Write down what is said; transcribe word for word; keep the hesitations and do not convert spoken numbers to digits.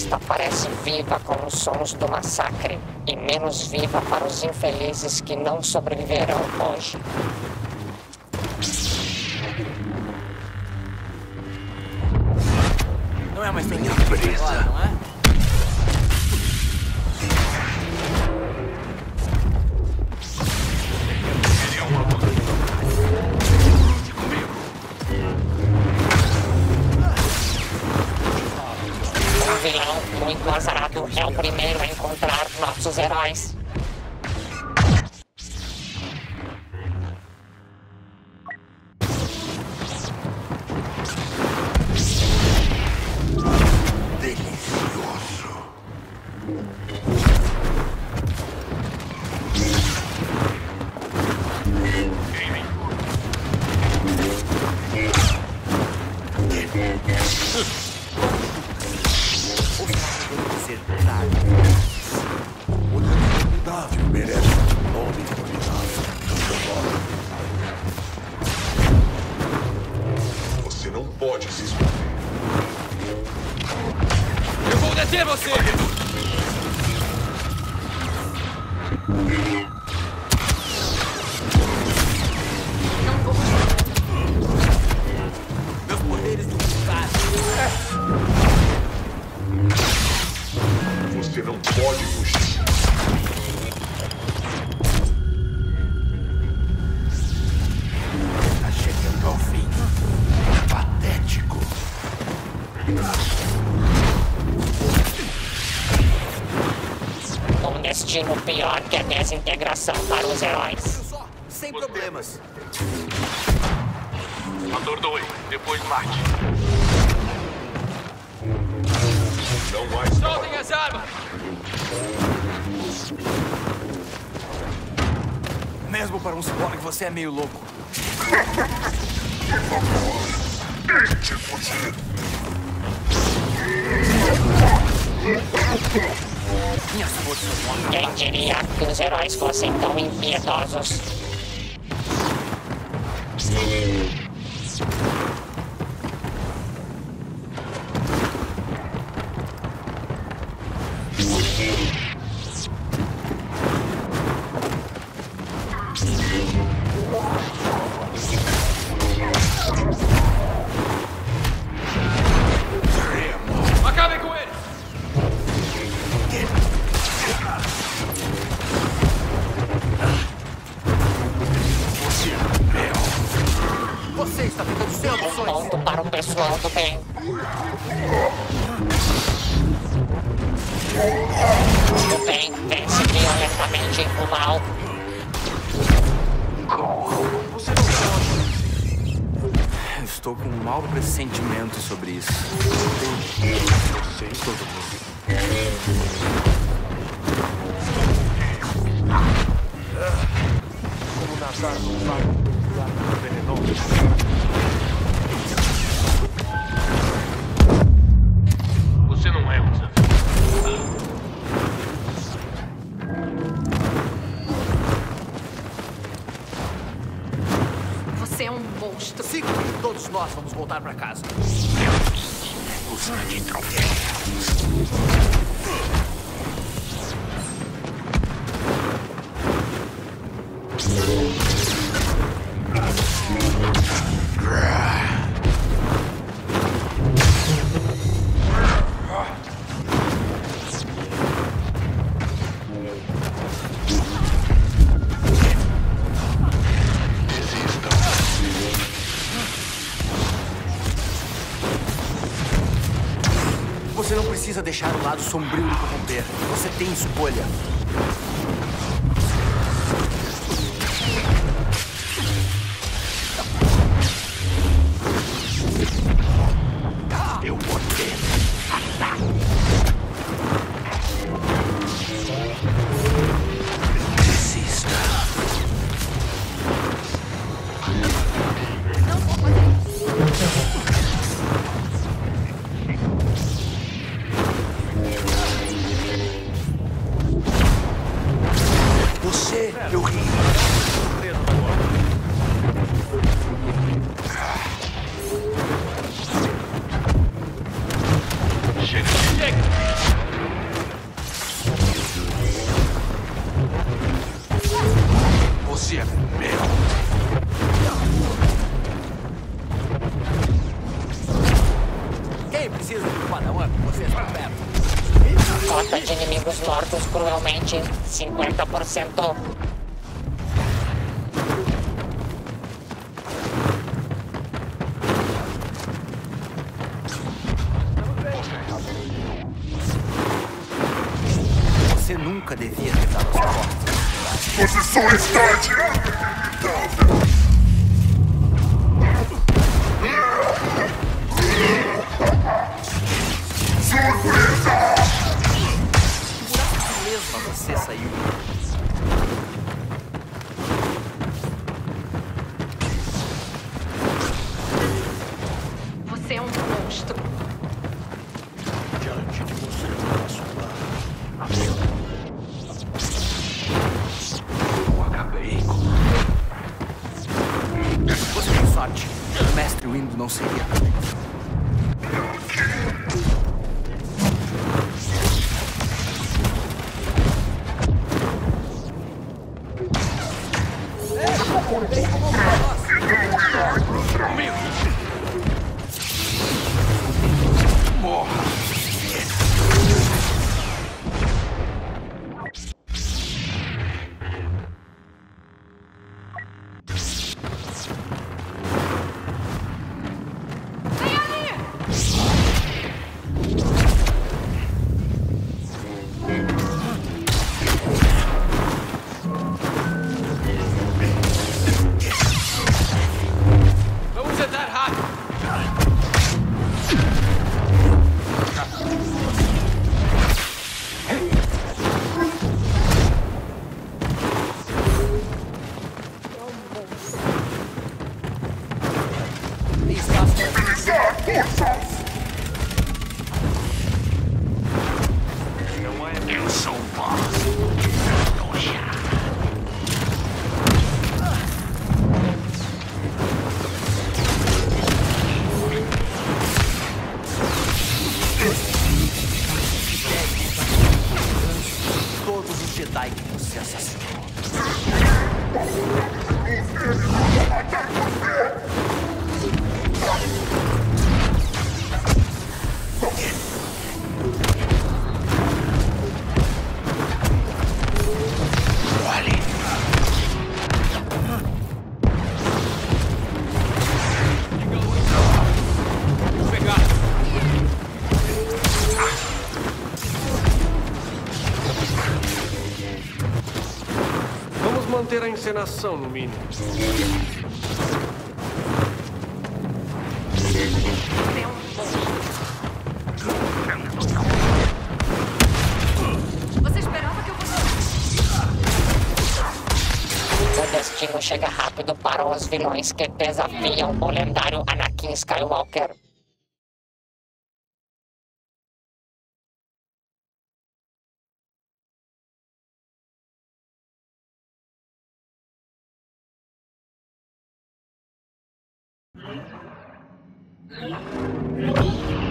pista parece viva com os sons do massacre e menos viva para os infelizes que não sobreviverão hoje. Não é mais tão lindo agora, não é? Um vilão muito azarado é o primeiro a encontrar nossos heróis. Você não pode se esconder. Eu vou deter você! Meus poderes duplicados. Você não pode fugir. Tá chegando ao fim. Patético. Um destino pior que a desintegração para os heróis. Sem problemas. Atordoe, depois mate. Não mais. Soltem as armas! Mesmo para um ciborgue, você é meio louco. Tente fugir. Minhas forças vão acabar. Quem diria que os heróis fossem tão impiedosos? Acabem com ele! Você está ficando sem Um opções. ponto para o pessoal do bem. O bem vence violentamente o mal. Estou com um mau pressentimento sobre isso. Eu sei todo mundo. Como nadar num lago venenoso. Você não é um desafio. Você é um monstro. Siga, todos nós vamos voltar para casa. Busca de troféus. Você não precisa deixar o lado sombrio lhe corromper. Você tem escolha. Eu ordeno. Desista. Não vou fazer isso. inimigos mortos cruelmente, cinquenta por cento. Você nunca devia ter dado as portas. Você só está adiantado! Surpresa! Mesmo você saiu. Você é um monstro. Diante de você, eu posso dar. Eu acabei com. Você tem sorte. O mestre Windu não seria. Eu sou o boss. Todos os Jedi que você assassinou. Vamos manter a encenação, no mínimo. Você é um monstro. Você esperava que eu fosse... O destino chega rápido para os vilões que desafiam o lendário Anakin Skywalker. Surpresa!